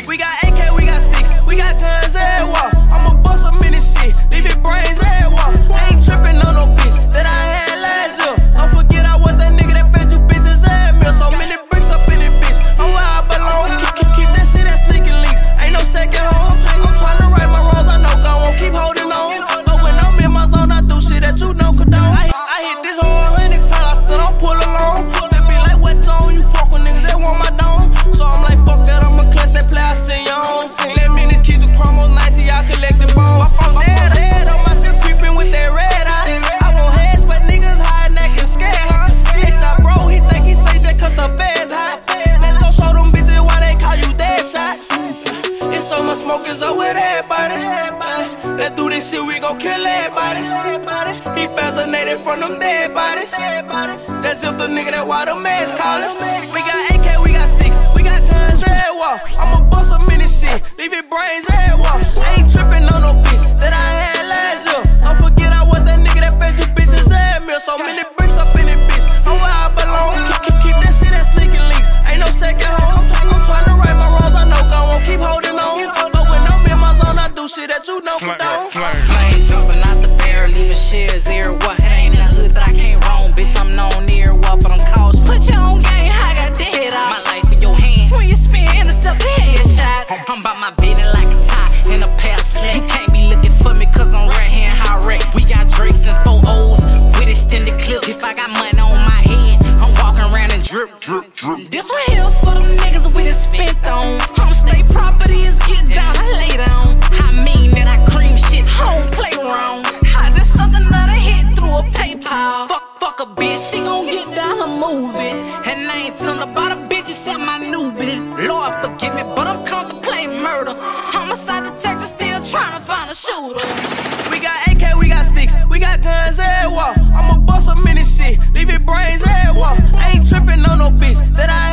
We got AK, we got sticks, we got guns everywhere. I'ma bust them in this shit, leave it brains everywhere. I ain't tripping on no bitch that I had last year. Don't forget I was that nigga that fed you bitches ass meal. So many bricks up in this bitch, I'm where I belong. Keep that shit at sneaking links, ain't no second home. I'm tryna right my wrongs, I know God won't keep holding on. But when I'm in my zone, I do shit that you don't condone. I hit this whole 100 times, I still don't pull along. Still be like wet zone, you fuck with niggas that want my dome. So I'm like fuck that, I'ma clutch that play, I send your home. Let me just keep the chromos nice, see y'all collecting bones. Dead on my shit creeping with that red eye. I want heads, but niggas high neck and scared, huh? He shot bro, he think he say that cause the feds hot. Let's go show them bitches why they call you dead shot. It's so much smoke, it's up with everybody. Let's do this shit, we gon' kill everybody. He fascinated from them dead bodies. Just zip the nigga, that why the man's calling. We got AK, we got sticks, we got guns everywhere. I'ma bust them in this shit, leave it brains everywhere. I ain't tripping on no bitch that I had last year. Don't forget I was that nigga that fed you bitches ass meal. So many bricks up in this bitch, I'm where I belong. Keep that shit at sneaking links, ain't no second home. I'm tryna right my wrongs, I know God won't keep holding on. But when I'm in my zone, I do shit that you don't condone. Flames jumping out the barrel, leaving shares everywhere. It ain't in the hood that I can't roam, bitch, I'm known everywhere, but I'm cautious. Put your own game, I got dead off. My life in your hand, when you spin, intercept the headshot. I'm by my business like a tie in a pair of slacks. You can't be looking for me cause I'm right hand high wreck. We got Drakes and 4 O's with extended clips. If I got money on my head, I'm walking around and drip. This one here for them niggas we done spent on. Homestay property is get down, I lay down. I mean that I cream shit, I don't play around. I just sucked another hit through a PayPal. Fuck a bitch, she gon' get down and move it. And I ain't telling about a bitch except my new bitch. Lord forgive me, but I'm contemplating murder. Homicide detective still trying to find a shooter. We got AK, we got sticks, we got guns everywhere. I'ma bust them in this shit, leave it brains everywhere. I ain't tripping on no bitch that I